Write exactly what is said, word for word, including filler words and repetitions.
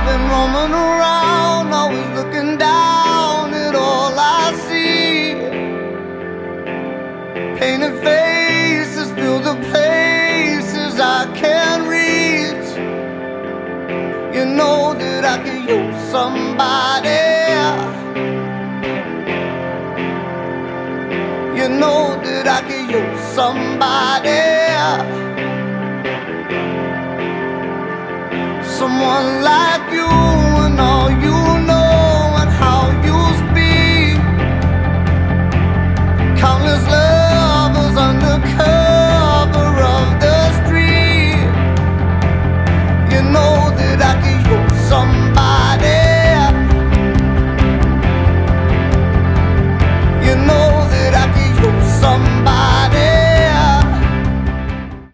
I've been roaming around, always looking down at all I see. Painted faces fill the places I can't reach. You know that I could use somebody. You know that I could use somebody. Someone like you.